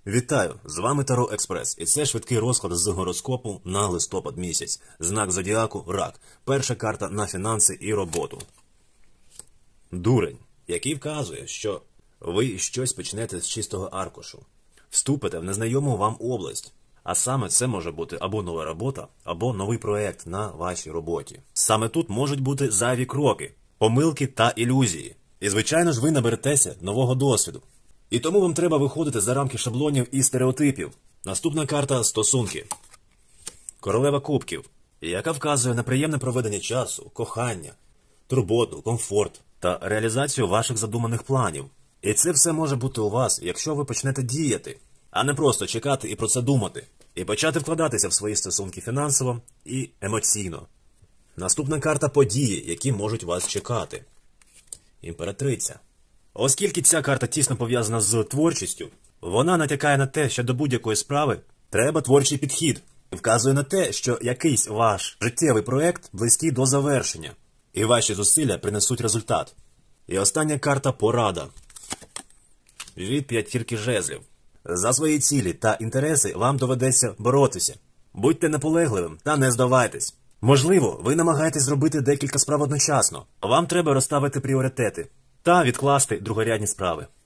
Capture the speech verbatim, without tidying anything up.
Вітаю! З вами Таро Експрес. І це швидкий розклад з гороскопу на листопад місяць. Знак зодіаку – Рак. Перша карта на фінанси і роботу. Дурень, який вказує, що ви щось почнете з чистого аркушу. Вступите в незнайому вам область. А саме це може бути або нова робота, або новий проект на вашій роботі. Саме тут можуть бути зайві кроки, помилки та ілюзії. І, звичайно ж, ви наберетеся нового досвіду. І тому вам треба виходити за рамки шаблонів і стереотипів. Наступна карта – стосунки. Королева кубків, яка вказує на приємне проведення часу, кохання, турботу, комфорт та реалізацію ваших задуманих планів. І це все може бути у вас, якщо ви почнете діяти, а не просто чекати і про це думати. І почати вкладатися в свої стосунки фінансово і емоційно. Наступна карта – події, які можуть вас чекати. Імператриця. Оскільки ця карта тісно пов'язана з творчістю, вона натякає на те, що до будь-якої справи треба творчий підхід. Вказує на те, що якийсь ваш життєвий проект близький до завершення, і ваші зусилля принесуть результат. І остання карта – порада. Від п'ятірки жезлів. За свої цілі та інтереси вам доведеться боротися. Будьте наполегливим та не здавайтесь. Можливо, ви намагаєтесь зробити декілька справ одночасно. Вам треба розставити пріоритети та відкласти другорядні справи.